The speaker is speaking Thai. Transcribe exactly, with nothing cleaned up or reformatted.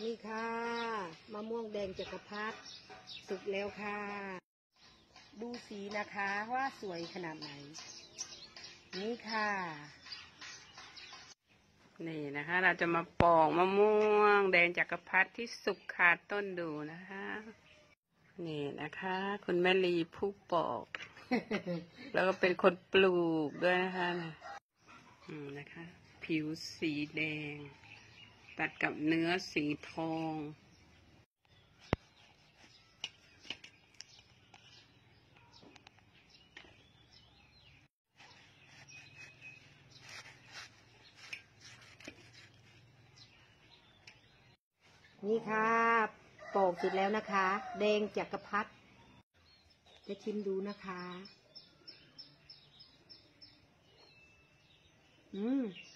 นี่ค่ะมะม่วงแดงจักรพรรดิสุกแล้วค่ะดูสีนะคะว่าสวยขนาดไหนนี่ค่ะนี่นะคะเราจะมาปอกมะม่วงแดงจักรพรรดิที่สุกขาดต้นดูนะคะนี่นะคะคุณแม่ลีผู้ปอก แล้วก็เป็นคนปลูกด้วยนะคะอืมนะคะผิวสีแดงตัดกับเนื้อสีทองนี่ค่ะปอกเสร็จแล้วนะคะแดงจักรพรรดิจะชิมดูนะคะอืม